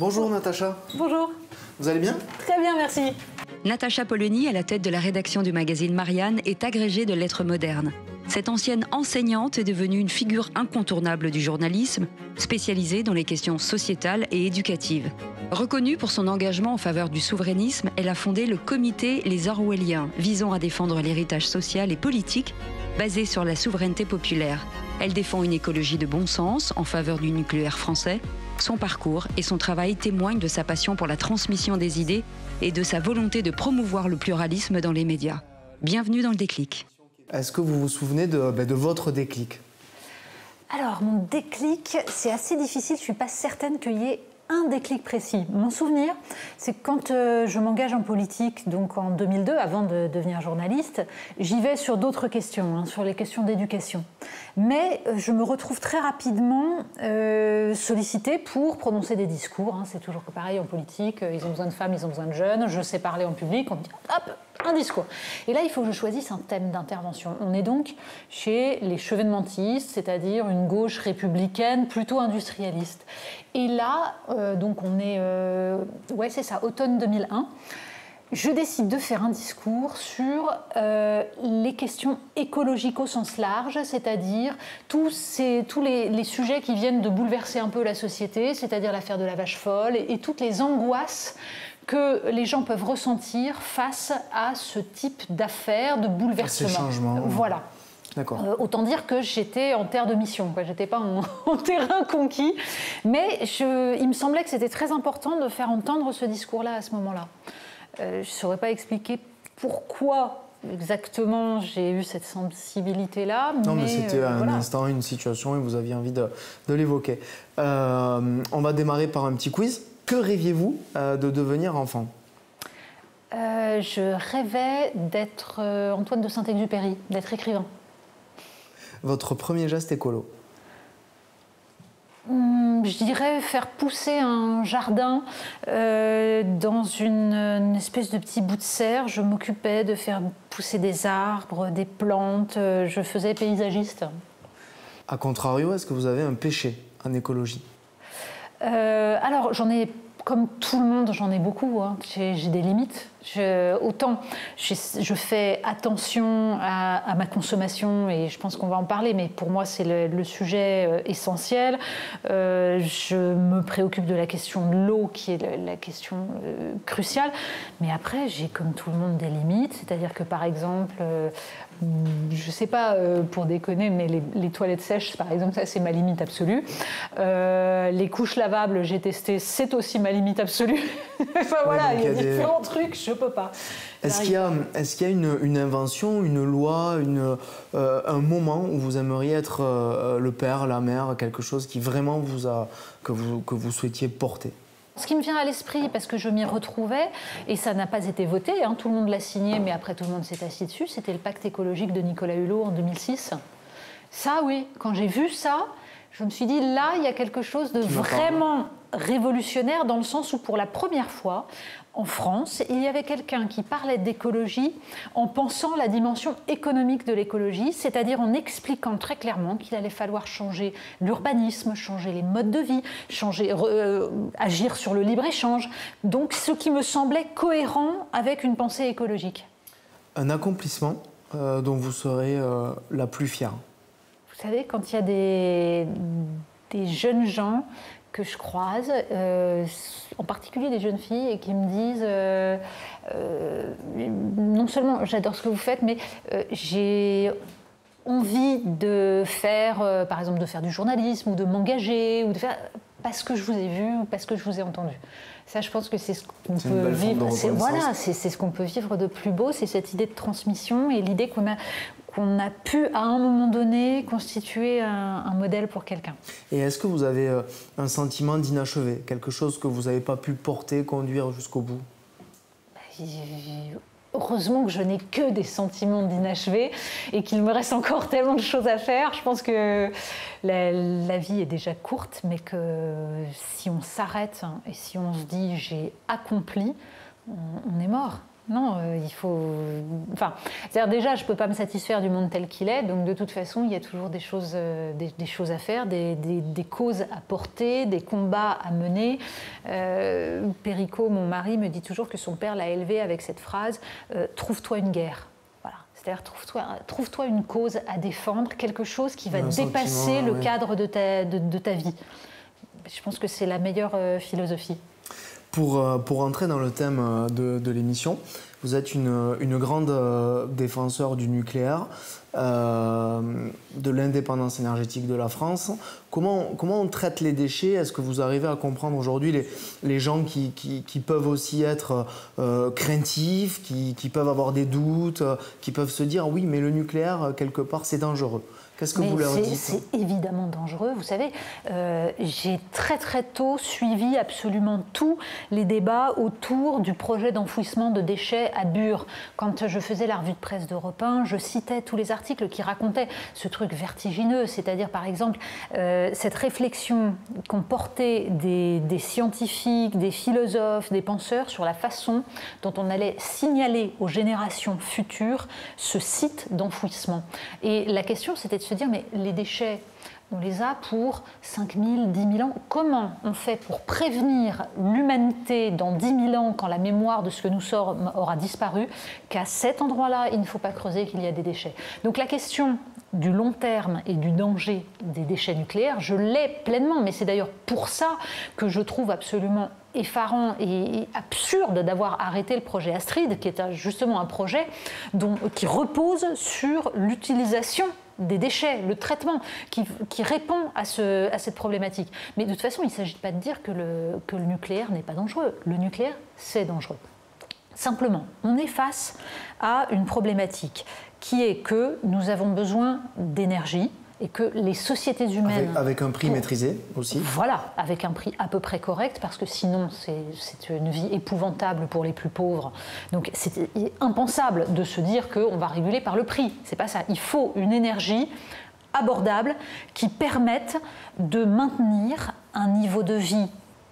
Bonjour Natacha. Bonjour. Vous allez bien? Très bien, merci. Natacha Polony, à la tête de la rédaction du magazine Marianne, est agrégée de lettres modernes. Cette ancienne enseignante est devenue une figure incontournable du journalisme, spécialisée dans les questions sociétales et éducatives. Reconnue pour son engagement en faveur du souverainisme, elle a fondé le comité Les Orwelliens, visant à défendre l'héritage social et politique basé sur la souveraineté populaire. Elle défend une écologie de bon sens en faveur du nucléaire français. Son parcours et son travail témoignent de sa passion pour la transmission des idées et de sa volonté de promouvoir le pluralisme dans les médias. Bienvenue dans le déclic. Est-ce que vous vous souvenez de votre déclic? Alors, mon déclic, c'est assez difficile. Je ne suis pas certaine qu'il y ait un déclic précis. Mon souvenir, c'est que quand je m'engage en politique, donc en 2002, avant de devenir journaliste, j'y vais sur d'autres questions, sur les questions d'éducation. Mais je me retrouve très rapidement sollicitée pour prononcer des discours. C'est toujours pareil en politique, ils ont besoin de femmes, ils ont besoin de jeunes, je sais parler en public, on me dit hop, un discours. Et là, il faut que je choisisse un thème d'intervention. On est donc chez les chevènementistes, c'est-à-dire une gauche républicaine plutôt industrialiste. Et là, donc on est, c'est ça, automne 2001. Je décide de faire un discours sur les questions écologiques au sens large, c'est-à-dire tous les sujets qui viennent de bouleverser un peu la société, c'est-à-dire l'affaire de la vache folle et toutes les angoisses que les gens peuvent ressentir face à ce type d'affaires, de bouleversement. Ces changements. Voilà. D'accord. Autant dire que j'étais en terre de mission, je n'étais pas en terrain conquis, mais il me semblait que c'était très important de faire entendre ce discours-là à ce moment-là. Je ne saurais pas expliquer pourquoi exactement j'ai eu cette sensibilité-là. Non, mais c'était un instant, une situation, et vous aviez envie de l'évoquer. On va démarrer par un petit quiz. Que rêviez-vous de devenir enfant? Je rêvais d'être Antoine de Saint-Exupéry, d'être écrivain. Votre premier geste écolo? Je dirais faire pousser un jardin dans une espèce de petit bout de serre. Je m'occupais de faire pousser des arbres, des plantes. Je faisais paysagiste. A contrario, est-ce que vous avez un péché en écologie? Alors, j'en ai, comme tout le monde, j'en ai beaucoup. J'ai des limites. Autant je fais attention à ma consommation, et je pense qu'on va en parler, mais pour moi c'est le sujet essentiel. Je me préoccupe de la question de l'eau, qui est la question cruciale, mais après j'ai comme tout le monde des limites, c'est-à-dire que par exemple, je ne sais pas pour déconner, mais les toilettes sèches par exemple, ça c'est ma limite absolue. Les couches lavables, j'ai testé, c'est aussi ma limite absolue. Enfin voilà, il y a différents trucs, je peux pas. Est-ce qu'il y a une invention, une loi, un moment où vous aimeriez être le père, la mère, quelque chose qui vraiment que vous souhaitiez porter? Ce qui me vient à l'esprit, parce que je m'y retrouvais, et ça n'a pas été voté, tout le monde l'a signé, mais après tout le monde s'est assis dessus, c'était le pacte écologique de Nicolas Hulot en 2006. Ça, oui, quand j'ai vu ça, je me suis dit, là, il y a quelque chose de vraiment révolutionnaire, dans le sens où, pour la première fois, en France, il y avait quelqu'un qui parlait d'écologie en pensant la dimension économique de l'écologie, c'est-à-dire en expliquant très clairement qu'il allait falloir changer l'urbanisme, changer les modes de vie, agir sur le libre-échange. Donc, ce qui me semblait cohérent avec une pensée écologique. Un accomplissement dont vous serez la plus fière? Vous savez, quand il y a des jeunes gens que je croise, en particulier des jeunes filles, et qui me disent non seulement j'adore ce que vous faites, mais j'ai envie de faire, par exemple, de faire du journalisme ou de m'engager, ou de faire parce que je vous ai vu ou parce que je vous ai entendu. Ça, je pense que c'est ce qu'on peut vivre. Voilà, c'est ce qu'on peut vivre de plus beau, c'est cette idée de transmission et l'idée qu'on a pu, à un moment donné, constituer un modèle pour quelqu'un. Et est-ce que vous avez un sentiment d'inachevé, quelque chose que vous n'avez pas pu porter, conduire jusqu'au bout? Heureusement que je n'ai que des sentiments d'inachevé et qu'il me reste encore tellement de choses à faire. Je pense que la vie est déjà courte, mais que si on s'arrête et si on se dit « j'ai accompli », on est mort. Non, il faut... Enfin, c'est-à-dire déjà, je ne peux pas me satisfaire du monde tel qu'il est, donc de toute façon, il y a toujours des choses à faire, des causes à porter, des combats à mener. Perico, mon mari, me dit toujours que son père l'a élevé avec cette phrase « Trouve-toi une guerre ». Voilà. C'est-à-dire, trouve-toi une cause à défendre, quelque chose qui va dépasser le cadre de ta vie. Je pense que c'est la meilleure philosophie. Pour entrer dans le thème de l'émission, vous êtes une grande défenseur du nucléaire, de l'indépendance énergétique de la France. Comment on traite les déchets? Est-ce que vous arrivez à comprendre aujourd'hui les gens qui peuvent aussi être craintifs, qui peuvent avoir des doutes, qui peuvent se dire oui, mais le nucléaire, quelque part, c'est dangereux? Qu'est-ce que vous leur dites? C'est évidemment dangereux. Vous savez, j'ai très très tôt suivi absolument tous les débats autour du projet d'enfouissement de déchets à Bure. Quand je faisais la revue de presse d'Europe 1, je citais tous les articles qui racontaient ce truc vertigineux, c'est-à-dire par exemple cette réflexion qu'ont portée des scientifiques, des philosophes, des penseurs sur la façon dont on allait signaler aux générations futures ce site d'enfouissement. Et la question, c'était de se dire, mais les déchets, on les a pour 5 000, 10 000 ans. Comment on fait pour prévenir l'humanité dans 10 000 ans, quand la mémoire de ce que nous sommes aura disparu, qu'à cet endroit-là, il ne faut pas creuser, qu'il y a des déchets? Donc la question du long terme et du danger des déchets nucléaires, je l'ai pleinement, mais c'est d'ailleurs pour ça que je trouve absolument effarant et absurde d'avoir arrêté le projet Astrid, qui est justement un projet qui repose sur l'utilisation des déchets, le traitement qui répond à cette problématique. Mais de toute façon, il ne s'agit pas de dire que le nucléaire n'est pas dangereux. Le nucléaire, c'est dangereux. Simplement, on est face à une problématique qui est que nous avons besoin d'énergie et que les sociétés humaines... Avec un prix maîtrisé aussi. Voilà, avec un prix à peu près correct, parce que sinon c'est une vie épouvantable pour les plus pauvres. Donc c'est impensable de se dire qu'on va réguler par le prix. C'est pas ça. Il faut une énergie abordable qui permette de maintenir un niveau de vie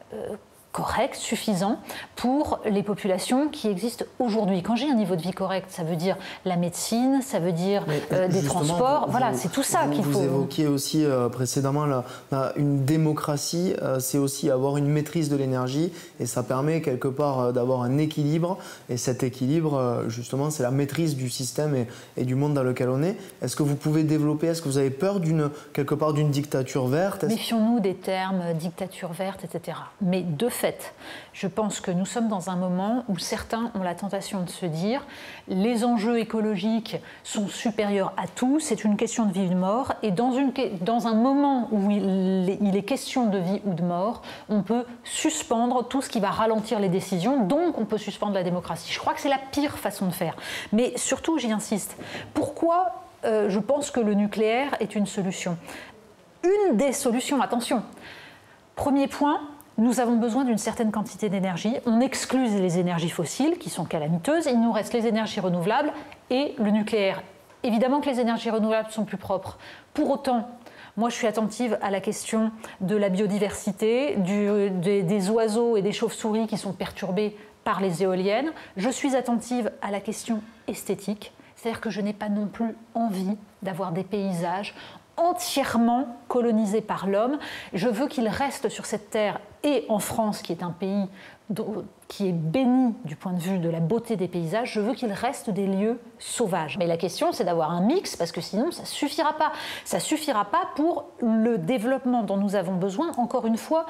correct, suffisant pour les populations qui existent aujourd'hui. Quand j'ai un niveau de vie correct, ça veut dire la médecine, ça veut dire des transports, voilà, c'est tout ça qu'il faut. Vous évoquiez aussi précédemment une démocratie, c'est aussi avoir une maîtrise de l'énergie et ça permet quelque part d'avoir un équilibre et cet équilibre, justement, c'est la maîtrise du système et du monde dans lequel on est. Est-ce que vous pouvez développer, est-ce que vous avez peur quelque part d'une dictature verte? Méfions-nous des termes dictature verte, etc. Mais de fait, je pense que nous sommes dans un moment où certains ont la tentation de se dire les enjeux écologiques sont supérieurs à tout, c'est une question de vie ou de mort, et dans un moment où il est question de vie ou de mort, on peut suspendre tout ce qui va ralentir les décisions, donc on peut suspendre la démocratie. Je crois que c'est la pire façon de faire. Mais surtout, j'y insiste, pourquoi je pense que le nucléaire est une solution? Une des solutions, attention. Premier point, nous avons besoin d'une certaine quantité d'énergie. On exclut les énergies fossiles, qui sont calamiteuses. Il nous reste les énergies renouvelables et le nucléaire. Évidemment que les énergies renouvelables sont plus propres. Pour autant, moi, je suis attentive à la question de la biodiversité, des oiseaux et des chauves-souris qui sont perturbés par les éoliennes. Je suis attentive à la question esthétique. C'est-à-dire que je n'ai pas non plus envie d'avoir des paysages entièrement colonisé par l'homme. Je veux qu'il reste sur cette terre, et en France, qui est un pays qui est béni du point de vue de la beauté des paysages, je veux qu'il reste des lieux sauvages. Mais la question, c'est d'avoir un mix, parce que sinon, ça ne suffira pas. Ça ne suffira pas pour le développement dont nous avons besoin, encore une fois,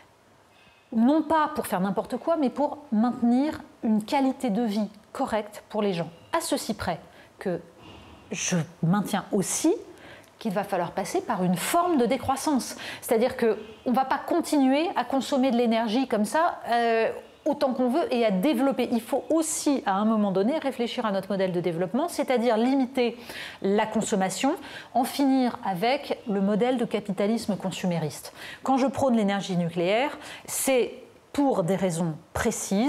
non pas pour faire n'importe quoi, mais pour maintenir une qualité de vie correcte pour les gens. À ceci près que je maintiens aussi qu'il va falloir passer par une forme de décroissance. C'est-à-dire qu'on ne va pas continuer à consommer de l'énergie comme ça autant qu'on veut et à développer. Il faut aussi, à un moment donné, réfléchir à notre modèle de développement, c'est-à-dire limiter la consommation, en finir avec le modèle de capitalisme consumériste. Quand je prône l'énergie nucléaire, c'est pour des raisons précises,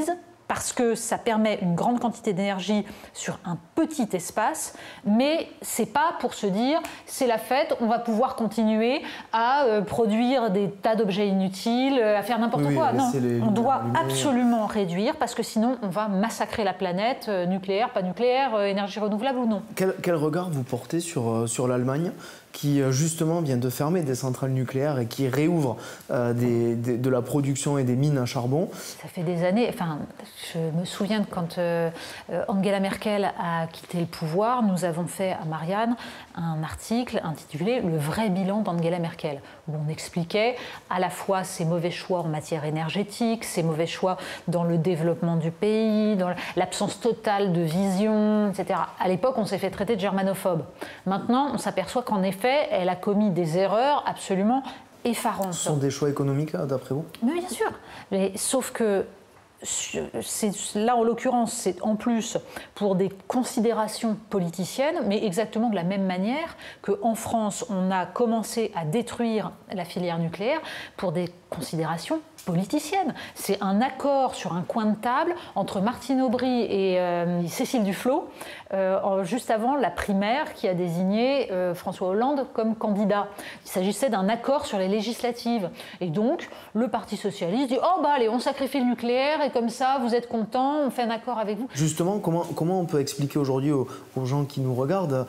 parce que ça permet une grande quantité d'énergie sur un petit espace, mais c'est pas pour se dire c'est la fête, on va pouvoir continuer à produire des tas d'objets inutiles, à faire n'importe quoi. Non, on doit absolument réduire parce que sinon on va massacrer la planète, nucléaire, pas nucléaire, énergie renouvelable ou non. Quel regard vous portez sur l'Allemagne qui justement vient de fermer des centrales nucléaires et qui réouvre de la production et des mines à charbon? Ça fait des années, enfin, je me souviens de quand Angela Merkel a quitté le pouvoir, nous avons fait à Marianne un article intitulé « Le vrai bilan d'Angela Merkel » où on expliquait à la fois ses mauvais choix en matière énergétique, ses mauvais choix dans le développement du pays, dans l'absence totale de vision, etc. À l'époque, on s'est fait traiter de germanophobe. Maintenant, on s'aperçoit qu'en effet, elle a commis des erreurs absolument effarantes. Ce sont des choix économiques, d'après vous? Mais bien sûr. Mais, sauf que là, en l'occurrence, c'est en plus pour des considérations politiciennes, mais exactement de la même manière qu'en France, on a commencé à détruire la filière nucléaire pour des considérations politicienne. C'est un accord sur un coin de table entre Martine Aubry et Cécile Duflot, juste avant la primaire qui a désigné François Hollande comme candidat. Il s'agissait d'un accord sur les législatives. Et donc, le Parti socialiste dit « Oh, bah allez, on sacrifie le nucléaire et comme ça, vous êtes contents, on fait un accord avec vous. » Justement, comment on peut expliquer aujourd'hui aux gens qui nous regardent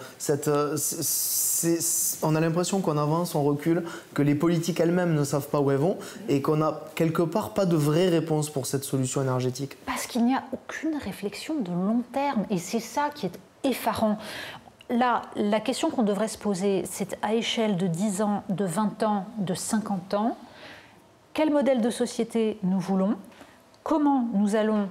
on a l'impression qu'on avance, on recule, que les politiques elles-mêmes ne savent pas où elles vont et qu'on n'a quelque part pas de vraie réponse pour cette solution énergétique? Parce qu'il n'y a aucune réflexion de long terme et c'est ça qui est effarant. Là, la question qu'on devrait se poser, c'est à échelle de 10 ans, de 20 ans, de 50 ans, quel modèle de société nous voulons, comment nous allons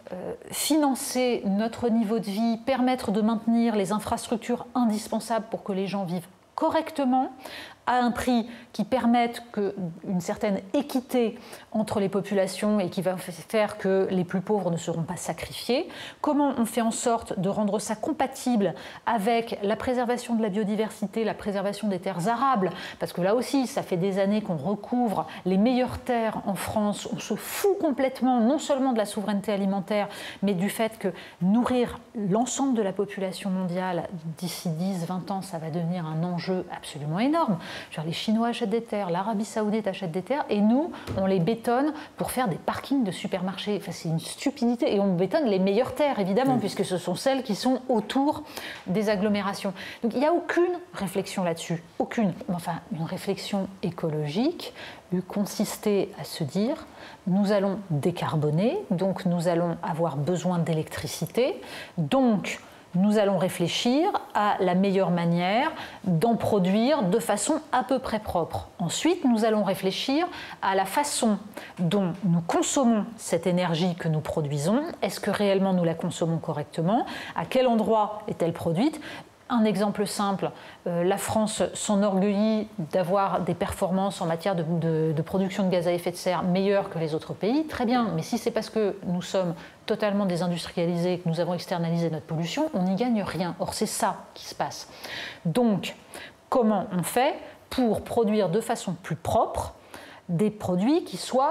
financer notre niveau de vie, permettre de maintenir les infrastructures indispensables pour que les gens vivent correctement, à un prix qui permette une certaine équité entre les populations et qui va faire que les plus pauvres ne seront pas sacrifiés. Comment on fait en sorte de rendre ça compatible avec la préservation de la biodiversité, la préservation des terres arables, parce que là aussi, ça fait des années qu'on recouvre les meilleures terres en France. On se fout complètement, non seulement de la souveraineté alimentaire, mais du fait que nourrir l'ensemble de la population mondiale d'ici 10-20 ans, ça va devenir un enjeu absolument énorme. Genre les Chinois achètent des terres, l'Arabie Saoudite achète des terres, et nous, on les bétonne pour faire des parkings de supermarchés. Enfin, c'est une stupidité. Et on bétonne les meilleures terres, évidemment, puisque ce sont celles qui sont autour des agglomérations. Donc il n'y a aucune réflexion là-dessus. Aucune. Enfin, une réflexion écologique eût consisté à se dire nous allons décarboner, donc nous allons avoir besoin d'électricité, donc nous allons réfléchir à la meilleure manière d'en produire de façon à peu près propre. Ensuite, nous allons réfléchir à la façon dont nous consommons cette énergie que nous produisons. Est-ce que réellement nous la consommons correctement? À quel endroit est-elle produite? Un exemple simple, la France s'enorgueillit d'avoir des performances en matière de production de gaz à effet de serre meilleures que les autres pays. Très bien, mais si c'est parce que nous sommes totalement désindustrialisés, que nous avons externalisé notre pollution, on n'y gagne rien. Or, c'est ça qui se passe. Donc, comment on fait pour produire de façon plus propre des produits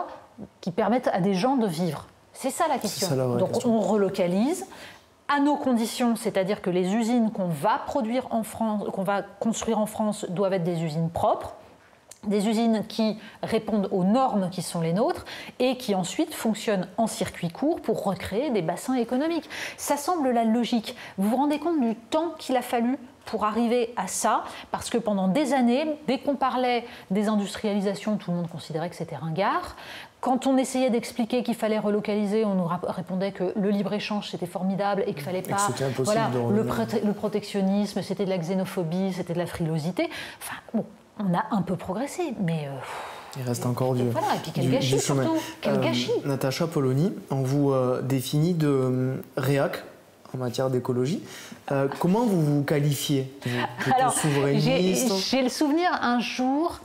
qui permettent à des gens de vivre? C'est ça la question. C'est ça la vraie question. On relocalise à nos conditions, c'est-à-dire que les usines qu'on va produire en France, qu'on va construire en France, doivent être des usines propres, des usines qui répondent aux normes qui sont les nôtres et qui ensuite fonctionnent en circuit court pour recréer des bassins économiques. Ça semble la logique. Vous vous rendez compte du temps qu'il a fallu pour arriver à ça, parce que pendant des années, dès qu'on parlait des industrialisations, tout le monde considérait que c'était ringard. Quand on essayait d'expliquer qu'il fallait relocaliser, on nous répondait que le libre-échange c'était formidable et qu'il fallait pas. Voilà, le protectionnisme, c'était de la xénophobie, c'était de la frilosité. Enfin, bon, on a un peu progressé, mais. Il reste encore du. Voilà, et puis quel gâchis surtout. Quel gâchis. Natacha Polony, on vous définit de réac en matière d'écologie. Comment vous vous qualifiez? Alors, souverainiste? J'ai le souvenir un jour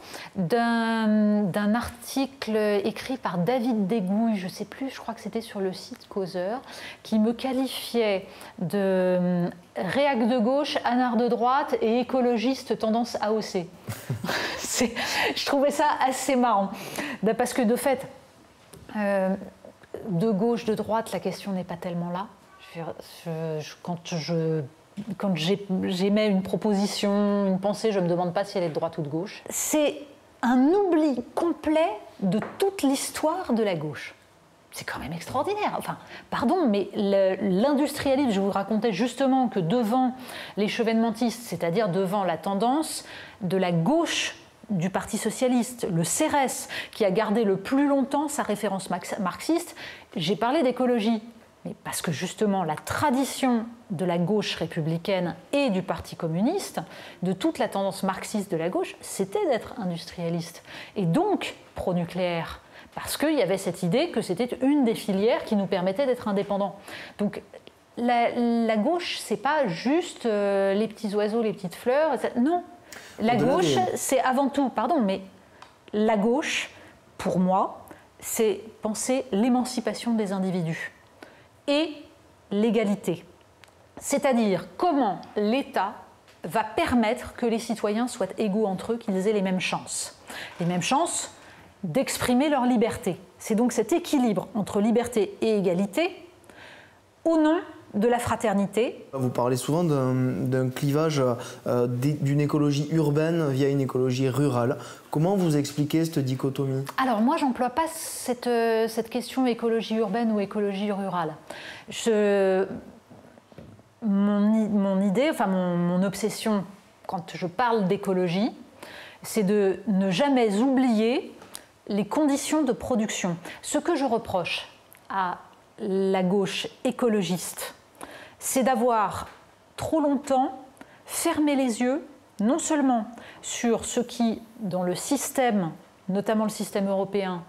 d'un article écrit par David Dégouille, je ne sais plus, je crois que c'était sur le site Causeur, qui me qualifiait de réac de gauche, anard de droite et écologiste tendance AOC. Je trouvais ça assez marrant, parce que de fait, de gauche, de droite, la question n'est pas tellement là. Quand j'émets une proposition, une pensée, je ne me demande pas si elle est de droite ou de gauche. C'est un oubli complet de toute l'histoire de la gauche. C'est quand même extraordinaire. Enfin, pardon, mais l'industrialisme, je vous racontais justement que devant l'échevènementiste, c'est-à-dire devant la tendance de la gauche du Parti socialiste, le CRS, qui a gardé le plus longtemps sa référence marxiste, j'ai parlé d'écologie. Mais parce que justement, la tradition de la gauche républicaine et du Parti communiste, de toute la tendance marxiste de la gauche, c'était d'être industrialiste. Et donc pro-nucléaire. Parce qu'il y avait cette idée que c'était une des filières qui nous permettait d'être indépendants. Donc la gauche, c'est pas juste les petits oiseaux, les petites fleurs. Non. La gauche, c'est avant tout, pardon, mais la gauche, pour moi, c'est penser l'émancipation des individus et l'égalité. C'est-à-dire comment l'État va permettre que les citoyens soient égaux entre eux, qu'ils aient les mêmes chances. Les mêmes chances d'exprimer leur liberté. C'est donc cet équilibre entre liberté et égalité au nom de la fraternité. Vous parlez souvent d'un clivage d'une écologie urbaine via une écologie rurale. Comment vous expliquez cette dichotomie? Alors moi, j'emploie pas cette question écologie urbaine ou écologie rurale. Mon idée, enfin mon obsession quand je parle d'écologie, c'est de ne jamais oublier les conditions de production. Ce que je reproche à la gauche écologiste, c'est d'avoir trop longtemps fermé les yeux, non seulement sur ce qui, dans le système, notamment le système européen,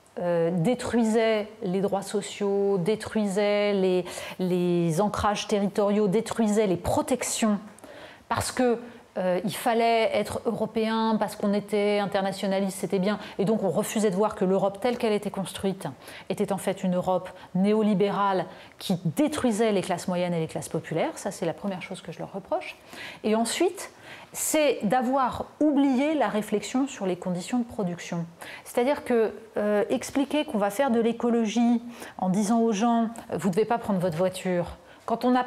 détruisait les droits sociaux, détruisait les ancrages territoriaux, détruisait les protections, parce que il fallait être européen parce qu'on était internationaliste, c'était bien. Et donc on refusait de voir que l'Europe telle qu'elle était construite était en fait une Europe néolibérale qui détruisait les classes moyennes et les classes populaires. Ça, c'est la première chose que je leur reproche. Et ensuite, c'est d'avoir oublié la réflexion sur les conditions de production. C'est-à-dire que expliquer qu'on va faire de l'écologie en disant aux gens « vous ne devez pas prendre votre voiture », quand on a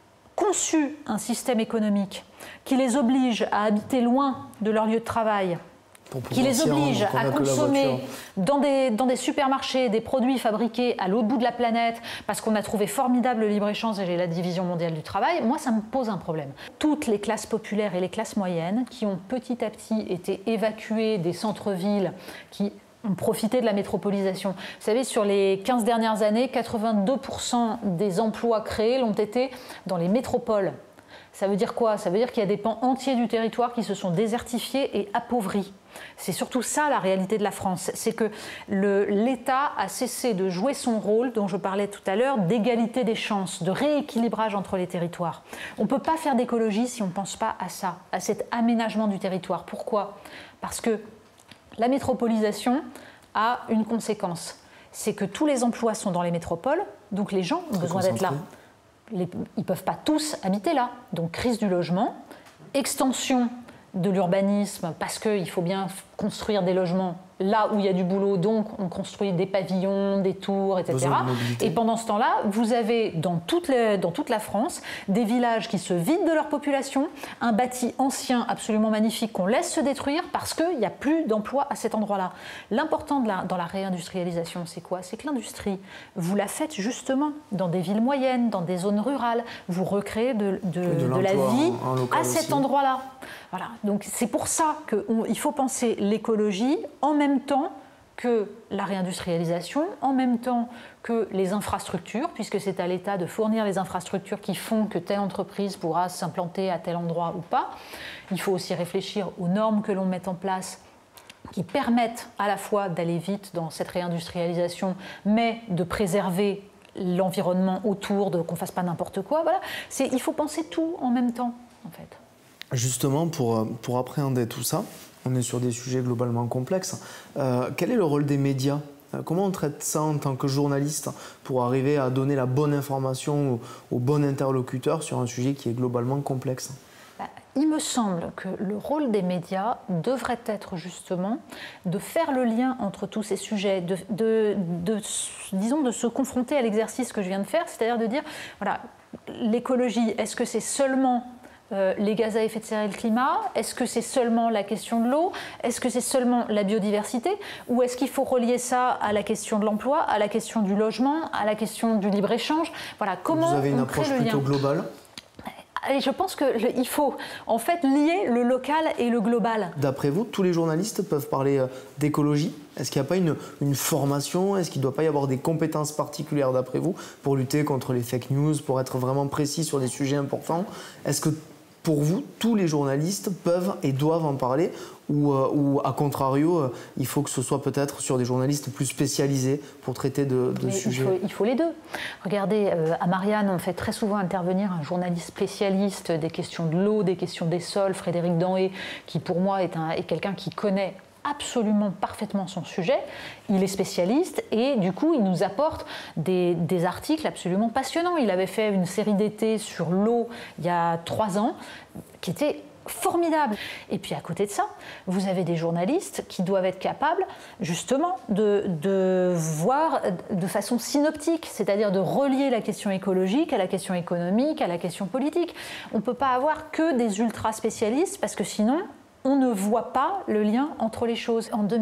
conçu un système économique qui les oblige à habiter loin de leur lieu de travail, qui les oblige à consommer dans des supermarchés des produits fabriqués à l'autre bout de la planète parce qu'on a trouvé formidable le libre-échange et la division mondiale du travail, moi ça me pose un problème. Toutes les classes populaires et les classes moyennes qui ont petit à petit été évacuées des centres-villes, qui ont profité de la métropolisation. Vous savez, sur les 15 dernières années, 82% des emplois créés l'ont été dans les métropoles. Ça veut dire quoi? Ça veut dire qu'il y a des pans entiers du territoire qui se sont désertifiés et appauvris. C'est surtout ça la réalité de la France. C'est que l'État a cessé de jouer son rôle, dont je parlais tout à l'heure, d'égalité des chances, de rééquilibrage entre les territoires. On ne peut pas faire d'écologie si on ne pense pas à ça, à cet aménagement du territoire. Pourquoi? Parce que la métropolisation a une conséquence. C'est que tous les emplois sont dans les métropoles, donc les gens ont besoin d'être là. Ils ne peuvent pas tous habiter là. Donc crise du logement, extension de l'urbanisme, parce qu'il faut bien construire des logements là où il y a du boulot, donc on construit des pavillons, des tours, etc. Et pendant ce temps-là, vous avez dans toute la France des villages qui se vident de leur population, un bâti ancien absolument magnifique qu'on laisse se détruire parce qu'il n'y a plus d'emploi à cet endroit-là. L'important dans la réindustrialisation, c'est quoi? C'est que l'industrie, vous la faites justement dans des villes moyennes, dans des zones rurales, vous recréez de la vie à cet endroit-là. Voilà. Donc c'est pour ça qu'il faut penser l'écologie en même temps que la réindustrialisation, en même temps que les infrastructures, puisque c'est à l'État de fournir les infrastructures qui font que telle entreprise pourra s'implanter à tel endroit ou pas. Il faut aussi réfléchir aux normes que l'on met en place qui permettent à la fois d'aller vite dans cette réindustrialisation, mais de préserver l'environnement autour, qu'on ne fasse pas n'importe quoi. Voilà. Il faut penser tout en même temps, en fait. Justement, pour appréhender tout ça, on est sur des sujets globalement complexes. Quel est le rôle des médias? Comment on traite ça en tant que journaliste pour arriver à donner la bonne information au bon interlocuteur sur un sujet qui est globalement complexe? il me semble que le rôle des médias devrait être justement de faire le lien entre tous ces sujets, disons de se confronter à l'exercice que je viens de faire, c'est-à-dire de dire, voilà, l'écologie, est-ce que c'est seulement les gaz à effet de serre et le climat? Est-ce que c'est seulement la question de l'eau? Est-ce que c'est seulement la biodiversité? Ou est-ce qu'il faut relier ça à la question de l'emploi, à la question du logement, à la question du libre-échange? Voilà, comment vous avez une on crée approche le plutôt lien globale? Et je pense qu'il faut en fait lier le local et le global. D'après vous, tous les journalistes peuvent parler d'écologie? Est-ce qu'il n'y a pas une formation? Est-ce qu'il ne doit pas y avoir des compétences particulières d'après vous pour lutter contre les fake news, pour être vraiment précis sur des sujets importants? Est-ce que pour vous, tous les journalistes peuvent et doivent en parler ou à contrario, il faut que ce soit peut-être sur des journalistes plus spécialisés pour traiter de sujets? Il faut les deux. Regardez, à Marianne, on fait très souvent intervenir un journaliste spécialiste des questions de l'eau, des questions des sols, Frédéric Danhé, qui pour moi est quelqu'un qui connaît absolument parfaitement son sujet. Il est spécialiste et du coup il nous apporte des articles absolument passionnants. Il avait fait une série d'été sur l'eau il y a 3 ans qui était formidable. Et puis à côté de ça, vous avez des journalistes qui doivent être capables justement de voir de façon synoptique, c'est-à-dire de relier la question écologique à la question économique, à la question politique. On ne peut pas avoir que des ultra spécialistes parce que sinon on ne voit pas le lien entre les choses. En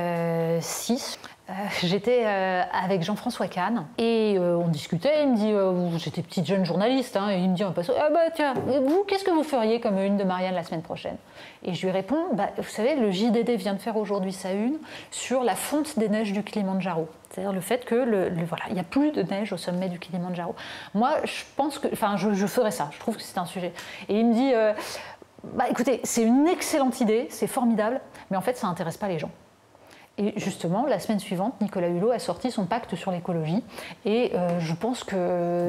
2006, j'étais avec Jean-François Kahn et on discutait. Il me dit, j'étais petite jeune journaliste, et il me dit en passant, ah bah tiens, vous, qu'est-ce que vous feriez comme une de Marianne la semaine prochaine? Et je lui réponds, vous savez, le JDD vient de faire aujourd'hui sa une sur la fonte des neiges du Kilimandjaro. C'est-à-dire le fait que voilà, il n'y a plus de neige au sommet du Kilimandjaro. Moi, je pense que, je ferais ça. Je trouve que c'est un sujet. Et il me dit, écoutez, c'est une excellente idée, c'est formidable, mais en fait, ça n'intéresse pas les gens. Et justement, la semaine suivante, Nicolas Hulot a sorti son pacte sur l'écologie. Et je pense que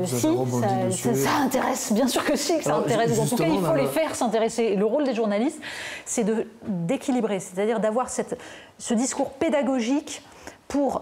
ça intéresse, bien sûr que si, que ça intéresse. En tout cas, il faut les faire s'intéresser. Et le rôle des journalistes, c'est d'équilibrer, c'est-à-dire d'avoir ce discours pédagogique pour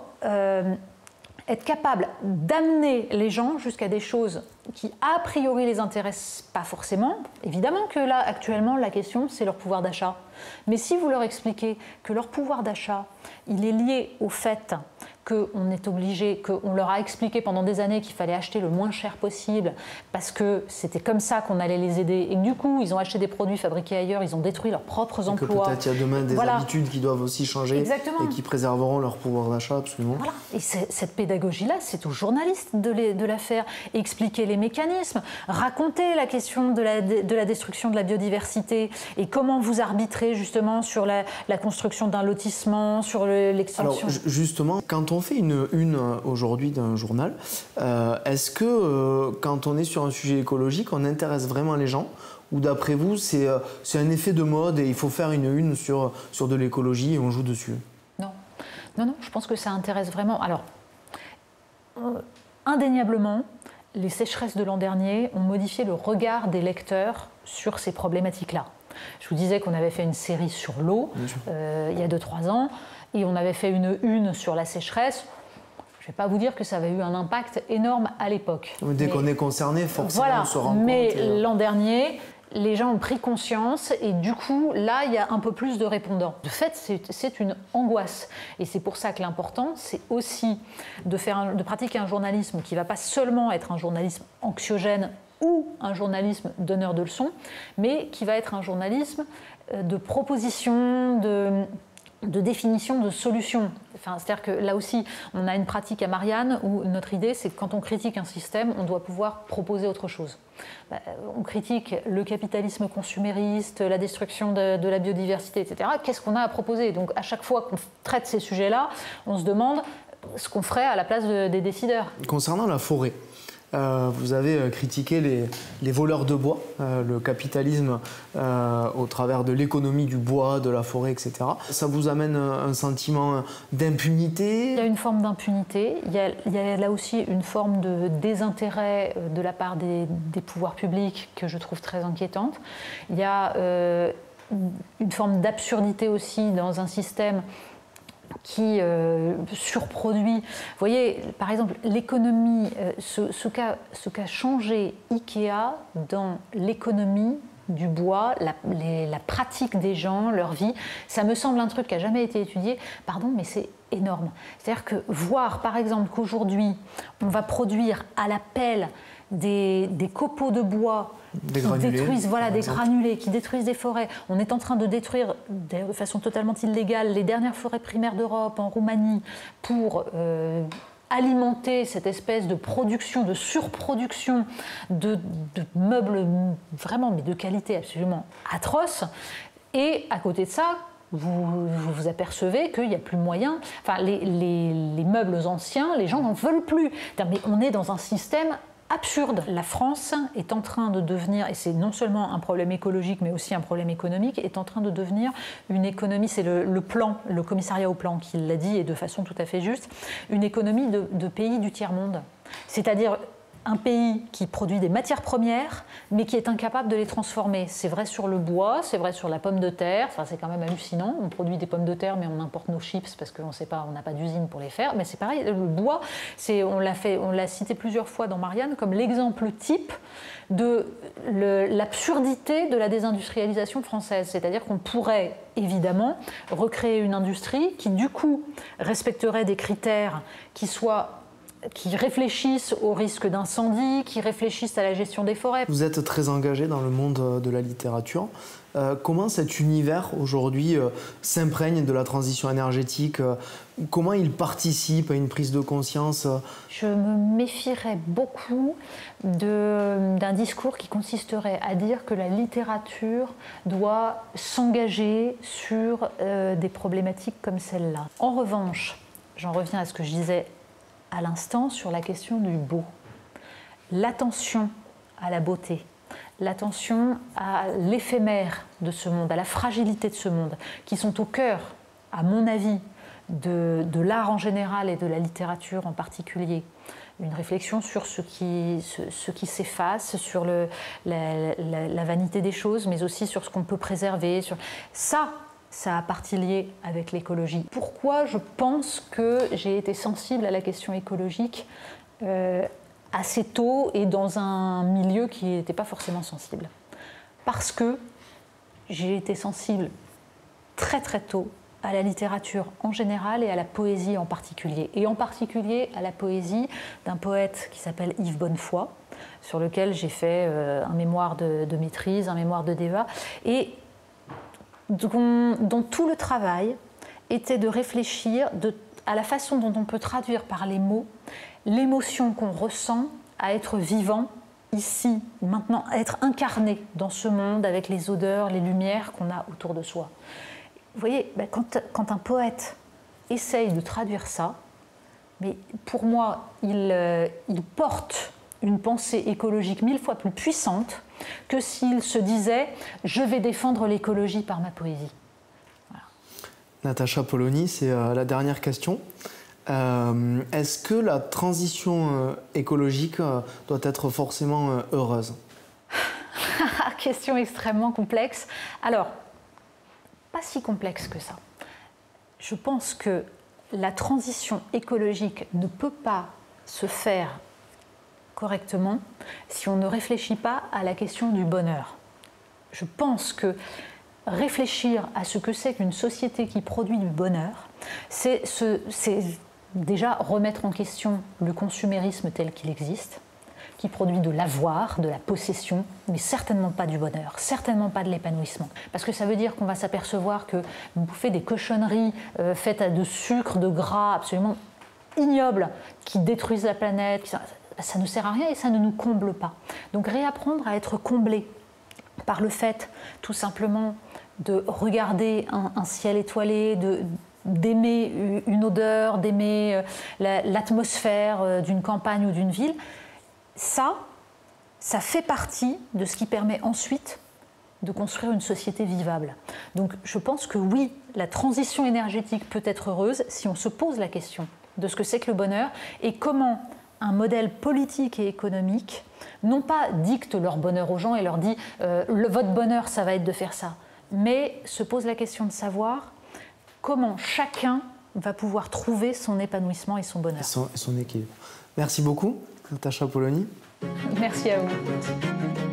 être capable d'amener les gens jusqu'à des choses qui, a priori, les intéressent pas forcément. Évidemment que là, actuellement, la question, c'est leur pouvoir d'achat. Mais si vous leur expliquez que leur pouvoir d'achat, il est lié au fait qu'on est obligé, qu'on leur a expliqué pendant des années qu'il fallait acheter le moins cher possible parce que c'était comme ça qu'on allait les aider et que du coup, ils ont acheté des produits fabriqués ailleurs, ils ont détruit leurs propres emplois. Peut-être il y a demain des habitudes qui doivent aussi changer. Exactement. Et qui préserveront leur pouvoir d'achat, absolument. Voilà. Et cette pédagogie-là, c'est aux journalistes de la faire. Expliquer les mécanismes, raconter la question de la destruction de la biodiversité et comment vous arbitrez justement sur la construction d'un lotissement, sur l'extension. Alors justement, quand on fait une aujourd'hui d'un journal, est-ce que quand on est sur un sujet écologique, on intéresse vraiment les gens? Ou d'après vous, c'est un effet de mode et il faut faire une sur de l'écologie et on joue dessus? Non, je pense que ça intéresse vraiment. Alors, indéniablement, les sécheresses de l'an dernier ont modifié le regard des lecteurs sur ces problématiques-là. Je vous disais qu'on avait fait une série sur l'eau il y a 2-3 ans et on avait fait une sur la sécheresse. Je ne vais pas vous dire que ça avait eu un impact énorme à l'époque. Dès qu'on est concerné, forcément, on se rend compte. Mais l'an dernier, les gens ont pris conscience et du coup, là, il y a un peu plus de répondants. De fait, c'est une angoisse. Et c'est pour ça que l'important, c'est aussi de pratiquer un journalisme qui ne va pas seulement être un journalisme anxiogène ou un journalisme donneur de leçons, mais qui va être un journalisme de proposition, de définition de solutions. C'est-à-dire que là aussi, on a une pratique à Marianne où notre idée, c'est que quand on critique un système, on doit pouvoir proposer autre chose. On critique le capitalisme consumériste, la destruction de la biodiversité, etc. Qu'est-ce qu'on a à proposer? Donc à chaque fois qu'on traite ces sujets-là, on se demande ce qu'on ferait à la place des décideurs. Concernant la forêt, vous avez critiqué les voleurs de bois, le capitalisme au travers de l'économie du bois, de la forêt, etc. Ça vous amène un sentiment d'impunité? Il y a une forme d'impunité, il y a là aussi une forme de désintérêt de la part des pouvoirs publics que je trouve très inquiétante. Il y a une forme d'absurdité aussi dans un système qui surproduit. Vous voyez, par exemple, l'économie, ce qu'a changé Ikea dans l'économie du bois, la pratique des gens, leur vie, ça me semble un truc qui n'a jamais été étudié. Pardon, mais c'est énorme. C'est-à-dire que voir, par exemple, qu'aujourd'hui, on va produire à la pelle des copeaux de bois qui détruisent, des granulés, qui détruisent des forêts. On est en train de détruire de façon totalement illégale les dernières forêts primaires d'Europe, en Roumanie, pour alimenter cette espèce de production, de surproduction de meubles vraiment, mais de qualité absolument atroce. Et à côté de ça, vous apercevez qu'il n'y a plus moyen. Enfin, les meubles anciens, les gens n'en veulent plus. Mais on est dans un système absurde. La France est en train de devenir, et c'est non seulement un problème écologique, mais aussi un problème économique, est en train de devenir une économie, c'est le plan, le commissariat au plan qui l'a dit, et de façon tout à fait juste, une économie de pays du tiers-monde. C'est-à-dire un pays qui produit des matières premières, mais qui est incapable de les transformer. C'est vrai sur le bois, c'est vrai sur la pomme de terre, enfin, c'est quand même hallucinant. On produit des pommes de terre, mais on importe nos chips parce qu'on sait pas, on n'a pas d'usine pour les faire. Mais c'est pareil, le bois, on l'a cité plusieurs fois dans Marianne comme l'exemple type de l'absurdité de la désindustrialisation française. C'est-à-dire qu'on pourrait évidemment recréer une industrie qui, du coup, respecterait des critères qui réfléchissent au risque d'incendie, qui réfléchissent à la gestion des forêts. Vous êtes très engagé dans le monde de la littérature. Comment cet univers aujourd'hui s'imprègne de la transition énergétique? Comment il participe à une prise de conscience? Je me méfierais beaucoup d'un discours qui consisterait à dire que la littérature doit s'engager sur des problématiques comme celle-là. En revanche, j'en reviens à ce que je disais à l'instant sur la question du beau. L'attention à la beauté, l'attention à l'éphémère de ce monde, à la fragilité de ce monde, qui sont au cœur, à mon avis, de l'art en général et de la littérature en particulier. Une réflexion sur ce qui s'efface, sur la vanité des choses, mais aussi sur ce qu'on peut préserver. Ça a partie liée avec l'écologie. Pourquoi je pense que j'ai été sensible à la question écologique assez tôt et dans un milieu qui n'était pas forcément sensible? Parce que j'ai été sensible très très tôt à la littérature en général et à la poésie en particulier. Et en particulier à la poésie d'un poète qui s'appelle Yves Bonnefoy, sur lequel j'ai fait un mémoire de maîtrise, un mémoire de débat. Et dont tout le travail était de réfléchir à la façon dont on peut traduire par les mots l'émotion qu'on ressent à être vivant ici, maintenant, à être incarné dans ce monde avec les odeurs, les lumières qu'on a autour de soi. Vous voyez, quand un poète essaye de traduire ça, mais pour moi, il porte une pensée écologique 1000 fois plus puissante que s'il se disait « je vais défendre l'écologie par ma poésie ». Voilà. Natacha Polony, c'est la dernière question. Est-ce que la transition écologique doit être forcément heureuse? Question extrêmement complexe. Alors, pas si complexe que ça. Je pense que la transition écologique ne peut pas se faire correctement si on ne réfléchit pas à la question du bonheur. Je pense que réfléchir à ce que c'est qu'une société qui produit du bonheur, c'est déjà remettre en question le consumérisme tel qu'il existe, qui produit de l'avoir, de la possession, mais certainement pas du bonheur, certainement pas de l'épanouissement. Parce que ça veut dire qu'on va s'apercevoir que bouffer des cochonneries faites de sucre, de gras absolument ignobles, qui détruisent la planète, ça ne sert à rien et ça ne nous comble pas. Donc réapprendre à être comblé par le fait tout simplement de regarder un ciel étoilé, d'aimer une odeur, d'aimer l'atmosphère d'une campagne ou d'une ville, ça fait partie de ce qui permet ensuite de construire une société vivable. Donc je pense que oui, la transition énergétique peut être heureuse si on se pose la question de ce que c'est que le bonheur et comment un modèle politique et économique non pas dicte leur bonheur aux gens et leur dit votre bonheur ça va être de faire ça, mais se pose la question de savoir comment chacun va pouvoir trouver son épanouissement et son bonheur. Et son équilibre. Merci beaucoup, Natacha Polony. Merci à vous.